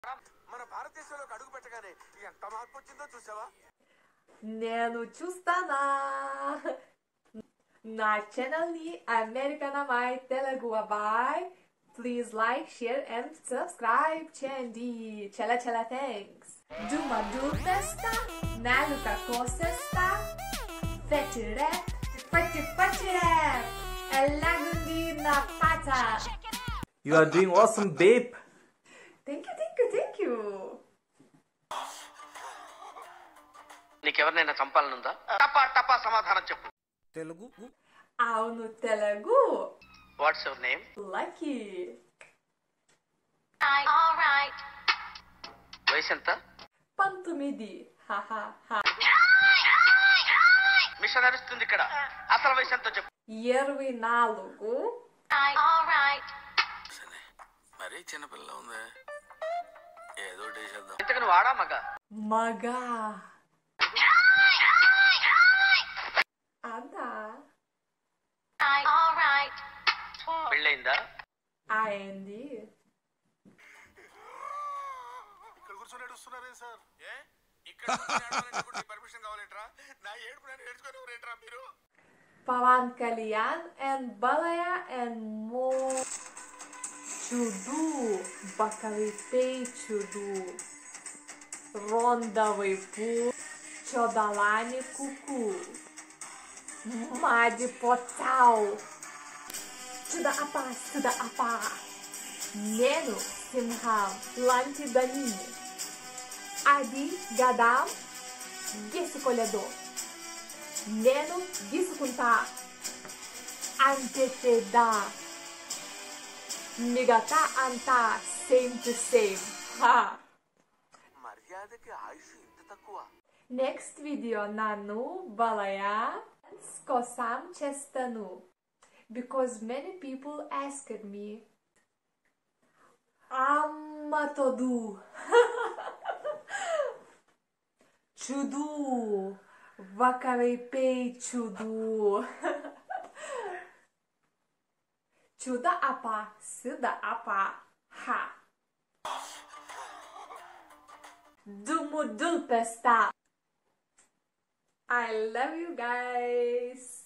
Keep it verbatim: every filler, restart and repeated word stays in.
మన భారతదేశంలోకి అడుగు పెట్టగానే ఎంత మార్పు వచ్చిందో చూసావా? నేను చూస్తానా నా ఛానల్ ని అమెరికన్ అమ్మాయి తెలుగు అబ్బాయి. Please like, share and subscribe చేయండి. చాలా చాలా thanks. Duma dupesta, naluka kosesta, fetty rap, fetty fetty rap, elagundi na pata. You are doing awesome, babe. Thank you, thank you, thank you. నీకెవరినైనా చంపాలనుందా? టపా టపా సమాధానం చెప్పు. తెలుగు అవును Telugu. What's your name? Lucky. All right. వయసు ఎంత? పంతొమ్మిది. హాహా హా. మిషన్ నడుస్తుంది ఇక్కడ. అసలు వయసు ఎంతో చెప్పు. ఇరవై నాలుగు. All right. మరీ చిన్నపిల్ల ఉంది, ఏదో చేద్దాం. ఇంతకు నువ్వు ఆడా మగ? మగా. అదా. All right. పెళ్ళయిందా? అయింది. ఇక్కడ కూర్చొని ఏడుస్తున్నారే సార్? ఏ ఇక్కడ పర్మిషన్ కావాలంటరా? నా ఏడుపు నేను ఏడ్చుకోలేరా మీరు? Pawan Kalyan and Ballaya and more. Чуду, Бакалипей чуду, Рондовый пу, Чодалани куку, Мади потау, Чуда апа, сюда апа, Нену симхам, Ланти данини, Ади гадам, Гесиколедо, Нену гисикунта, Антетеда. మిగతా అంతా సేమ్ టు సేమ్. మర్యాదకి ఆయుష్ ఇంత తక్కువ. నెక్స్ట్ వీడియో నన్ను బలయా కోసం చేస్తాను. Because many people asked me. అమ్మ తోడు చూడు ఒకవైపే చూడు. Чуда апа, сюда апа, ha. Dumu dulpesta. I love you guys.